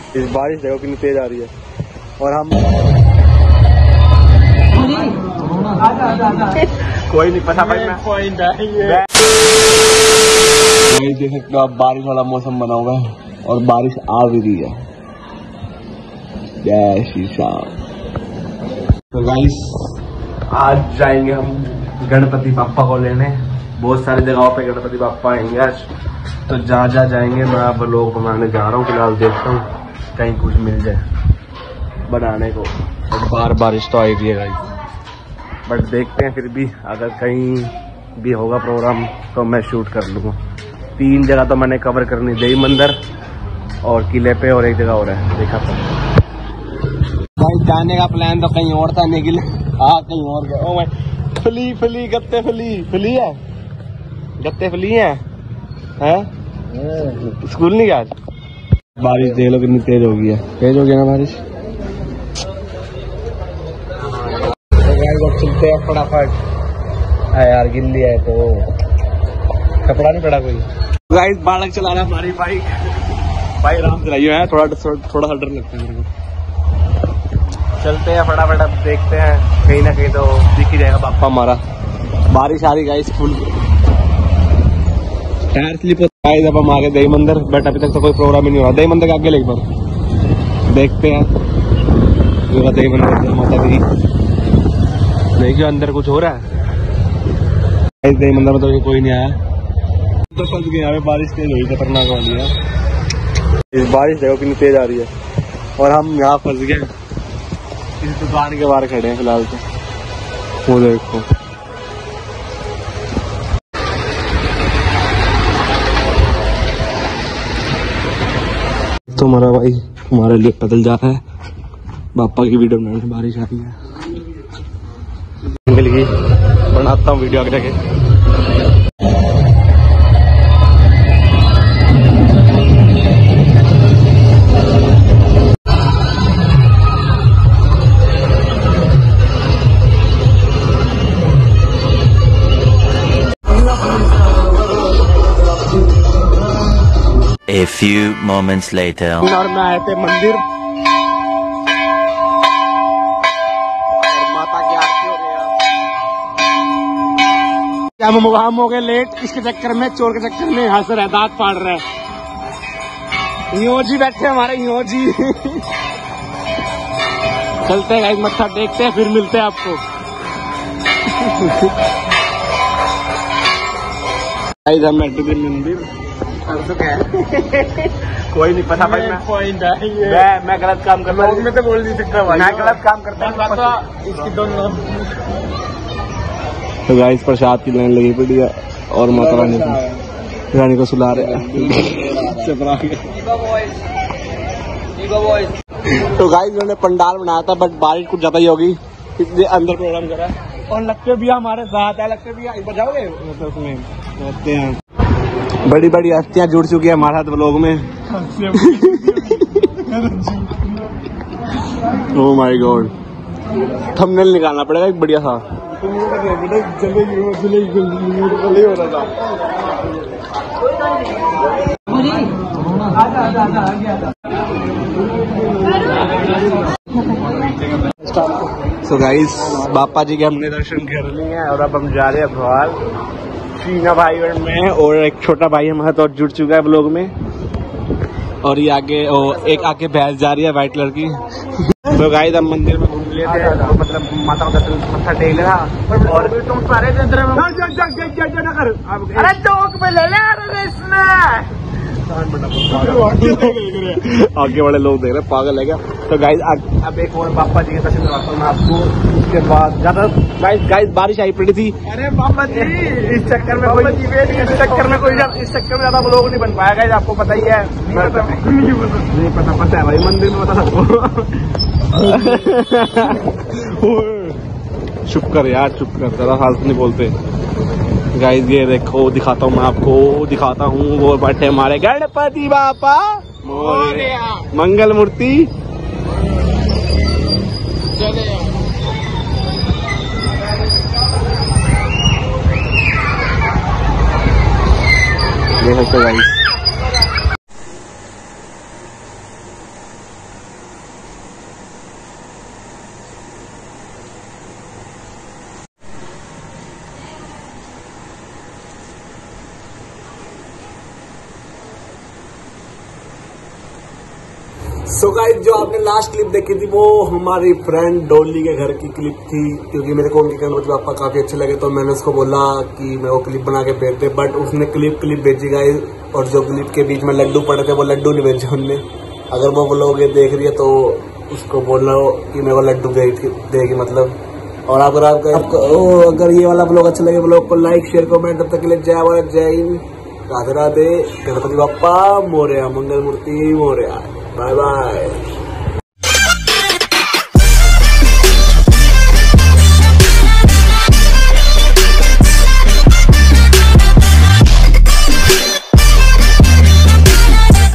इस बारिश देखो कितनी तेज आ रही है और हम कोई नहीं पता भाई देख सकते हो आप, बारिश वाला मौसम बना हुआ है और बारिश आ भी रही है। जय श्री श्याम। तो गाइस आज जाएंगे हम गणपति बाप्पा को लेने। बहुत सारी जगहों पे गणपति बाप्पा आएंगे आज, तो जहाँ जहाँ जाएंगे मैं आप लोग बनाने जा रहा हूँ। फिलहाल देखता हूँ कहीं कुछ मिल जाए बनाने को। और बार बारिश तो आई भी है गाइस, बट देखते हैं। फिर भी अगर कहीं भी होगा प्रोग्राम तो मैं शूट कर लूँगा। 3 जगह तो मैंने कवर करनी, देवी मंदिर और किले पे और एक जगह और है, देखा था भाई। जाने का प्लान तो कहीं और था निकले, हाँ कहीं और गया। ओ भाई फली फली गत्ते फली फली है, गत्ते फली है स्कूल नहीं गया आज। बारिश देख लो कितनी तेज हो गई है, तेज हो गया ना बारिश। चलते हैं फटाफट। यार गिल्ली है तो कपड़ा नहीं पड़ा कोई। गाइस बालक चला रहा है हमारी बाइक। भाई आराम चलाइए है, थोड़ा सा डर लगता है मेरे को। चलते हैं फटाफट, अब देखते हैं कहीं ना कहीं तो दिख ही जाएगा बाप्पा हमारा। बारिश आ रही गाइस फुल, टायर स्लिप होता है। जब हम आगे देवी मंदिर, बट अभी तक तो कोई प्रोग्राम ही नहीं हो रहा। देवी मंदिर के आगे एक बार देखते हैं। देवी मंदिर माता दी, देखिए अंदर कुछ हो रहा है। देवी मंदिर में तो कोई नहीं आया, तो फंस गए यहाँ पे। बारिश तेज हुई, खतरनाक वाली है। इस बारिश देखो कितनी तेज आ रही है और हम यहाँ फंस गए। इस दुकान के बाहर खड़े हैं फिलहाल तो। वो देखो तो हमारा भाई हमारे लिए पैदल जा रहा है बाप्पा की वीडियो बनाने। बारिश आ रही है, मिल गई, बनाता हूँ वीडियो आगे जाके। A few moments later. और मैं आए थे मंदिर और माता की आरती हो गया। हम हो गए लेट इसके चक्कर में, चोर के चक्कर में। हंस रहे, दांत फाड़ रहे हैं। यो जी बैठे हमारे, यो जी। चलते हैं गाइस, मत्था देखते हैं, फिर मिलते हैं आपको। गाइस हम बैठे थे मंदिर, कोई नहीं पता भाई। मैं गलत काम कर रहा हूँ, मैं तो बोल नहीं सकता भाई। मैं गलत काम करता हूँ इसकी दोनों। तो गाइस प्रसाद की लाइन लगी पड़ी है और माता रानी को सुला रहे हैं। तो गाइस उन्होंने पंडाल बनाया था, बट बारिश कुछ ज्यादा ही होगी इसलिए अंदर प्रोग्राम करा। और लगते भी हमारे साथ है, लगते भी बजाओगे उसमें रहते हैं। बड़ी बड़ी हस्तियां जुड़ चुकी है हमारे साथ व्लॉग में। ओह माय गॉड, थंबनेल निकालना पड़ेगा एक बढ़िया सा। सो गाइस बापा जी के हमने दर्शन कर लिए हैं और अब हम जा रहे हैं भोपाल। शीना भाई में और एक छोटा भाई हमारे तो जुड़ चुका है ब्लॉग में। और ये आगे एक आगे भैंस जा रही है व्हाइट कलर की। तो गाइस हम मंदिर में घूम लिए थे, मतलब माता का दर्शन मत्था टेक लिया। और तुम सारे अरे चौक पे ले ले इसमें आगे वाले लोग देख रहे हैं, पागल है क्या। तो गाइस अब एक और बापा जी के दर्शन करवाता हूँ मैं आपको। उसके बाद ज्यादा गाइस बारिश आई पड़ी थी। अरे बाबा जी इस चक्कर में कोई इस चक्कर में ज्यादा लोग नहीं बन पाया गाइस, आपको पता ही है। नहीं पता है भाई, मंदिर में पता सबको। चुप कर यार, चुप कर, ज्यादा फालतू नहीं बोलते। गाइस ये देखो, दिखाता हूँ मैं आपको, दिखाता हूँ। वो बैठे हमारे गणपति बापा मंगल मूर्ति। देख सकते गाइस। सो गाइस, जो आपने लास्ट क्लिप देखी थी वो हमारी फ्रेंड डोली के घर की क्लिप थी, क्योंकि मेरे को उनके गणपति बाप्पा काफी अच्छे लगे तो मैंने उसको बोला कि मैं वो क्लिप बना के भेज दे, बट उसने क्लिप भेजी गाइस, और जो क्लिप के बीच में लड्डू पड़े थे वो लड्डू नहीं भेजे उनने। अगर वो लोग ये देख रही है तो उसको बोलो कि मेरे को लड्डू देगी मतलब। और अगर ये वाला ब्लॉग अच्छा लगे ब्लॉग को लाइक शेयर कमेंट। तब तक के लिए जय भारत, जय हिंद, राधे राधे, गणपति बाप्पा मोरया, मंगल मूर्ति मोरया, बाय बाय।